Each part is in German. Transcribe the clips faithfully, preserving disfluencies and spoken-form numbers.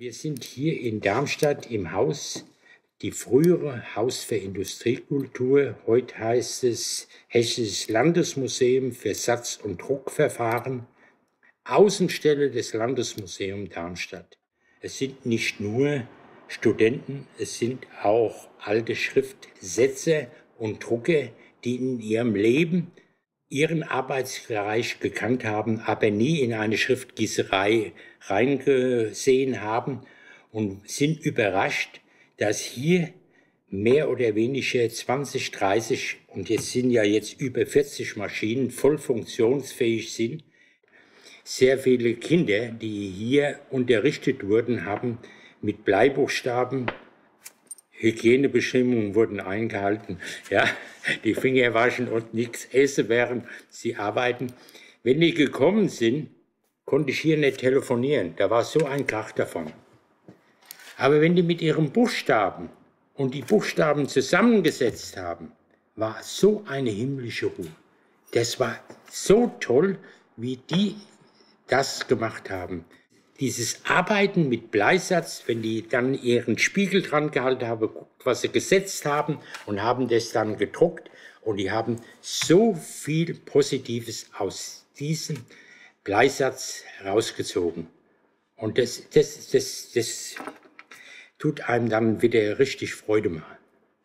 Wir sind hier in Darmstadt im Haus, die frühere Haus für Industriekultur. Heute heißt es Hessisches Landesmuseum für Satz- und Druckverfahren, Außenstelle des Landesmuseums Darmstadt. Es sind nicht nur Studenten, es sind auch alte Schriftsetzer und Drucker, die in ihrem Leben ihren Arbeitsbereich gekannt haben, aber nie in eine Schriftgießerei reingesehen haben und sind überrascht, dass hier mehr oder weniger zwanzig, dreißig und jetzt sind ja jetzt über vierzig Maschinen voll funktionsfähig sind. Sehr viele Kinder, die hier unterrichtet wurden, haben mit Bleibuchstaben, Hygienebestimmungen wurden eingehalten, ja, die Finger waschen und nichts essen, während sie arbeiten. Wenn die gekommen sind, konnte ich hier nicht telefonieren, da war so ein Krach davon. Aber wenn die mit ihren Buchstaben und die Buchstaben zusammengesetzt haben, war so eine himmlische Ruhe. Das war so toll, wie die das gemacht haben. Dieses Arbeiten mit Bleisatz, wenn die dann ihren Spiegel dran gehalten haben, guckt, was sie gesetzt haben und haben das dann gedruckt und die haben so viel Positives aus diesem Bleisatz herausgezogen. Und das, das, das, das tut einem dann wieder richtig Freude machen.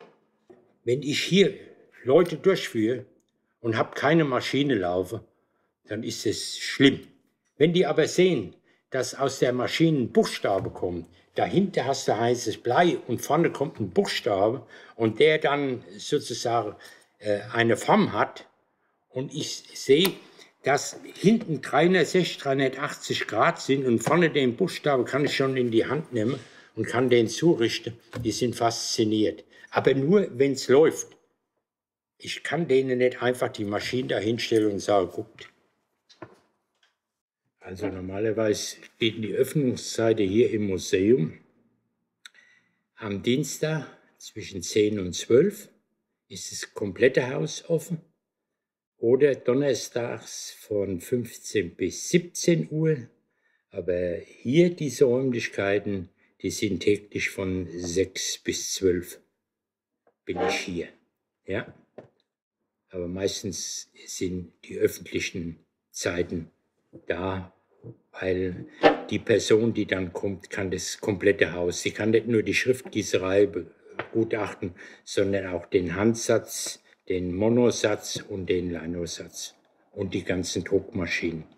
Wenn ich hier Leute durchführe und habe keine Maschine laufen, dann ist es schlimm. Wenn die aber sehen, dass aus der Maschine ein Buchstabe kommt, dahinter hast du heißes Blei und vorne kommt ein Buchstabe und der dann sozusagen äh, eine Form hat und ich sehe, dass hinten dreihundertsechzig, dreihundertachtzig Grad sind und vorne den Buchstabe kann ich schon in die Hand nehmen und kann den zurichten, die sind fasziniert. Aber nur, wenn es läuft. Ich kann denen nicht einfach die Maschine da hinstellen und sagen, guckt. Also normalerweise geht die Öffnungszeiten hier im Museum am Dienstag zwischen zehn und zwölf ist das komplette Haus offen oder donnerstags von fünfzehn bis siebzehn Uhr. Aber hier diese Räumlichkeiten, die sind täglich von sechs bis zwölf bin ich hier. Ja? Aber meistens sind die öffentlichen Zeiten da, weil die Person, die dann kommt, kann das komplette Haus. Sie kann nicht nur die Schriftgießerei begutachten, sondern auch den Handsatz, den Monosatz und den Linosatz und die ganzen Druckmaschinen.